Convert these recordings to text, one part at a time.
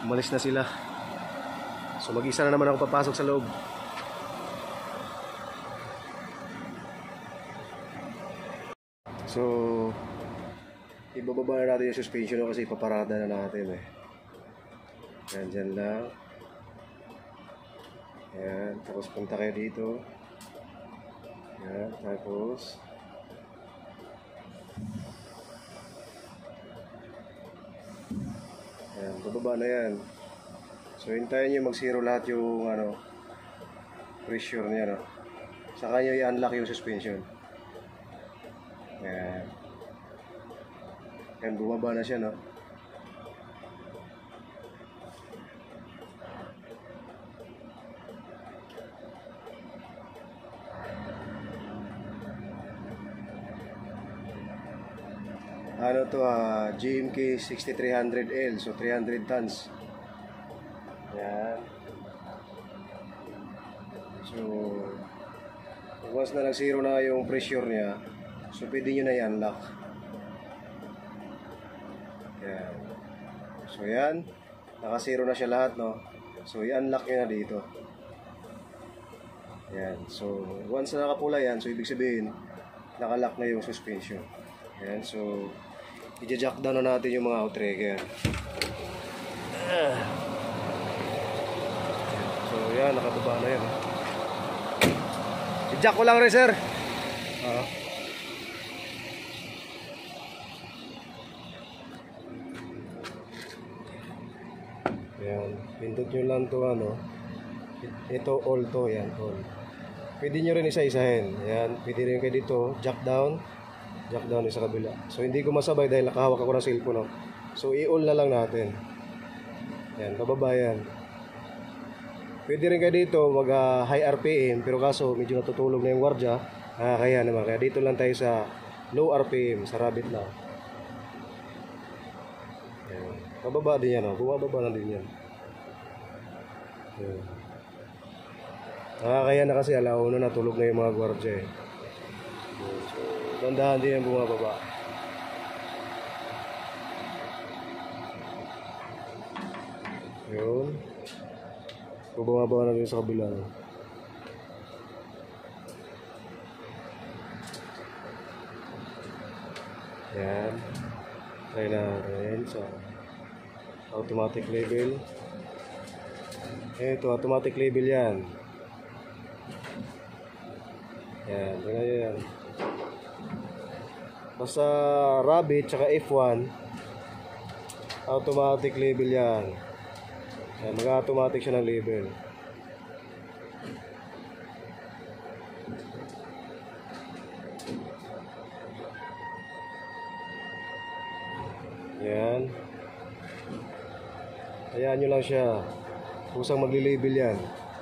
Umalis na sila. So mag-isa na naman ako papasok sa loob. So ibababa na natin yung suspension kasi ipaparada na natin eh. Yan, dyan lang. Yan, tapos punta kayo dito. Yan, tapos yan, bababa na yan. So hintayin nyo mag-zero lahat yung pressure niya, no? Saka nyo i-unlock yung suspension. Yan. Yan, bumaba na siya, no? Ano to, GMK6300L, so 300 tons. Yan. So once na nag-zero na yung pressure niya, so pwede nyo na i-unlock. Yan. So yan, naka-zero na siya lahat, no? So i-unlock nyo na dito. Yan. So once na nakapula yan, so ibig sabihin naka-lock na yung suspension. Yan. So i-jack down na natin yung mga outrigger. So yan, nakababa na yan. I-jack ko lang rin, sir. Yan, pindot nyo lang to ito all to, yan, all. Pwede nyo rin isa-isahin. Yan, pwede rin kayo dito, jack down sa kabila. So hindi ko masabay dahil nakahawak ako ng cellphone, no? So i-all na lang natin. Yan, bababa yan. Pwede rin kayo dito mag high RPM, pero kaso medyo natutulog na yung gwardiya. Kaya naman, kaya dito lang tayo sa low RPM, sa rabbit lang. Yan. Bababa din yan, no? Bumababa na din yan. Yan. Kaya na kasi alauna natulog na yung mga gwardiya eh. So dandahan din yung bumababa. Yun. Bumababa na rin sa kabila. Yan. Try natin sa automatic label. Ito, automatic label yan. Yan, tingnan nyo yan. Basta rabbit tsaka F1 automatic label yan. Yan, mag-automatic siya ng label. Yan. Hayaan nyo lang siya. Kusang magli-label yan.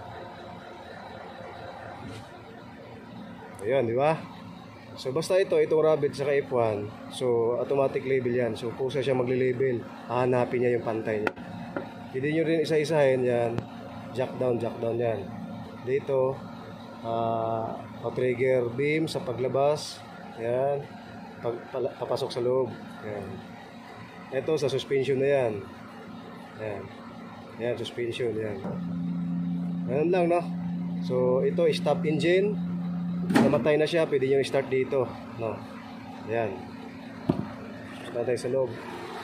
Ayan, di ba? So basta itong rabbit sa F1, so automatic label yan. So kusa siya magli-label, hahanapin niya yung pantay niya. Hindi nyo rin isa-isahin yan. Jack down yan. Dito trigger beam sa paglabas. Yan. Papasok sa loob. Yan. Ito sa suspension na yan. Yan. Yan, suspension yan. Ganun lang, no? So ito stop engine. Namatay na siya, pwede nyo i-start dito, no? Ayan. Start tayo sa loob.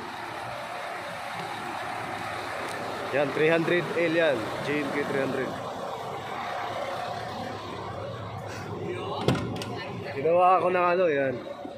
Yan, 300L yan. GMK300. Ginawa ako ng yan.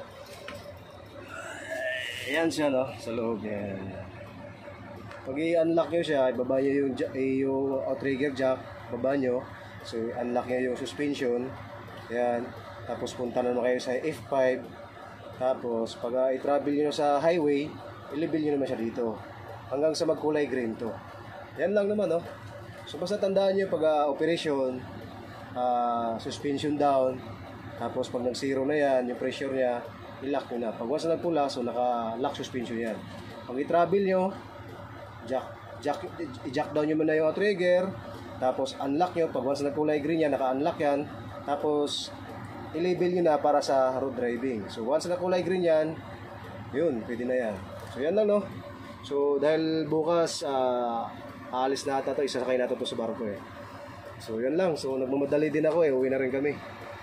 Ayan siya, no? Sa loob, yan. Pag i-unlock nyo siya, ibaba nyo yung outrigger jack, baba nyo. So, unlock nyo yung suspension. Yan, tapos punta na kayo sa F5. Tapos pag i-travel nyo sa highway, i-level nyo naman siya dito hanggang sa magkulay green to. Yan lang naman, no? So basta tandaan nyo pag operation, suspension down. Tapos pag nag-zero na yan, yung pressure nya, i-lock nyo na. Pag once na nagpula, so naka-lock suspension yan. Pag i-travel nyo, i-jack down nyo muna yung trigger. Tapos unlock nyo. Pag once nagkulay green yan, naka-unlock yan. Tapos i-label nyo na para sa road driving. So once na kulay green yan, yun, pwede na yan. So yan lang, no? So dahil bukas aalis na ata to, isasakay natin to sa barko eh. So yan lang, so nagmamadali din ako eh, uwi na rin kami.